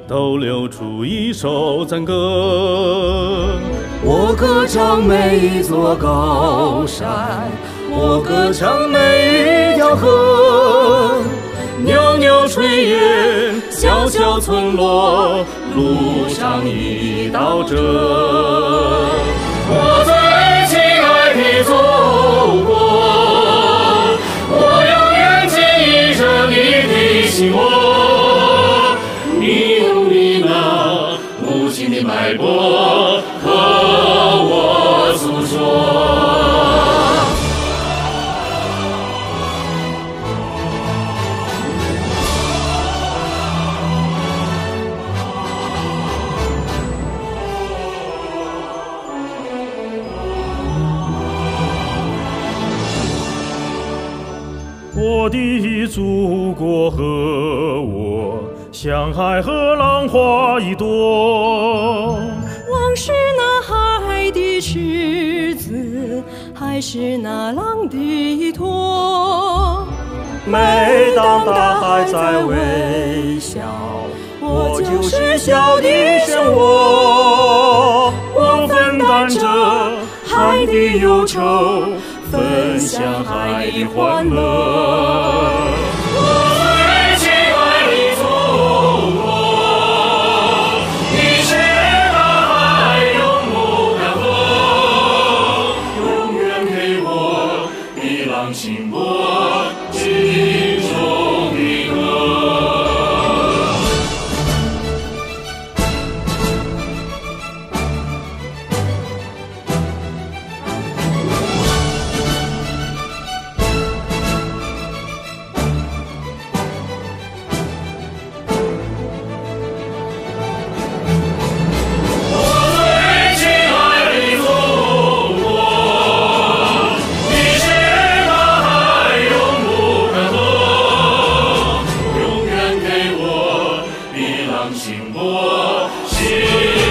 都流出一首赞歌。 我歌唱每一座高山，我歌唱每一条河，袅袅炊烟，小小村落，路上一道辙。我最亲爱的祖国，我永远记忆着你的心窝，你用你那母亲的脉搏和我诉说。 我的祖国和我，像海和浪花一朵。 浪是那海的狮子，还是那浪的依托？ 每当大海在微笑，我就是笑的漩涡。我分担着海的忧愁，分享海的欢乐。 我最亲爱的祖国，你是大海永不干涸，永远给我一浪清波，心中的歌。心波，心。